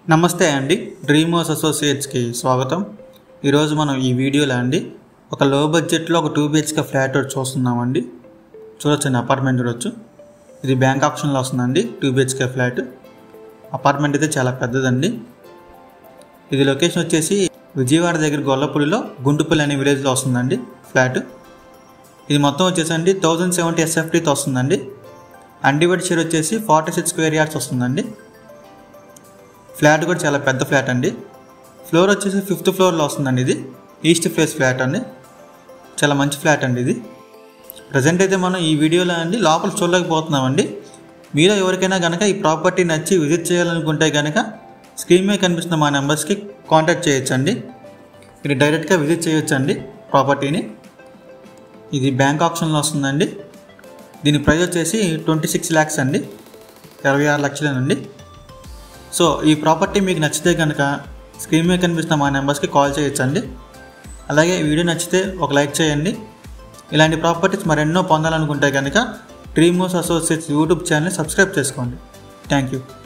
నమస్తే అండి, dream house అసోసియేట్స్కి స్వాగతం. ఈరోజు మనం ఈ వీడియోలో అండి ఒక లో బడ్జెట్లో ఒక 2 BHK ఫ్లాట్ ఒకటి చూస్తున్నామండి. చూడొచ్చండి, అపార్ట్మెంట్ చూడొచ్చు. ఇది బ్యాంక్ ఆప్షన్లో వస్తుందండి. 2 BHK ఫ్లాట్. అపార్ట్మెంట్ అయితే చాలా పెద్దదండి. ఇది లొకేషన్ వచ్చేసి విజయవాడ దగ్గర గొల్లపూడిలో గుంటుపల్లి అనే విలేజ్లో వస్తుందండి ఫ్లాట్. ఇది మొత్తం వచ్చేసండి 1070 SFTతో వస్తుందండి. అన్డివైడ్ షేర్ వచ్చేసి 46 స్క్వేర్ యార్డ్స్ వస్తుందండి. ఫ్లాట్ కూడా చాలా పెద్ద ఫ్లాట్ అండి. ఫ్లోర్ వచ్చేసి 5th ఫ్లోర్లో వస్తుందండి. ఇది ఈస్ట్ ఫేస్ ఫ్లాట్ అండి. చాలా మంచి ఫ్లాట్ అండి ఇది. ప్రజెంట్ అయితే మనం ఈ వీడియోలో అండి లోపల చూడలేకపోతున్నామండి. మీలో ఎవరికైనా కనుక ఈ ప్రాపర్టీ నచ్చి విజిట్ చేయాలనుకుంటే కనుక స్క్రీన్ మీద కనిపిస్తున్న మా నెంబర్స్కి కాంటాక్ట్ చేయొచ్చండి. మీరు డైరెక్ట్గా విజిట్ చేయొచ్చండి ప్రాపర్టీని. ఇది బ్యాంక్ ఆప్షన్లో వస్తుందండి. దీని ప్రైస్ వచ్చేసి 26 lakhs అండి, 26 లక్షలేనండి. సో ఈ ప్రాపర్టీ మీకు నచ్చితే కనుక స్క్రీన్ మీద కనిపిస్తున్న మా నెంబర్స్కి కాల్ చేయొచ్చండి. అలాగే వీడియో నచ్చితే ఒక లైక్ చేయండి. ఇలాంటి ప్రాపర్టీస్ మరెన్నో పొందాలనుకుంటే కనుక డ్రీమ్ హౌస్ అసోసియేట్స్ యూట్యూబ్ ఛానల్ని సబ్స్క్రైబ్ చేసుకోండి. Thank you.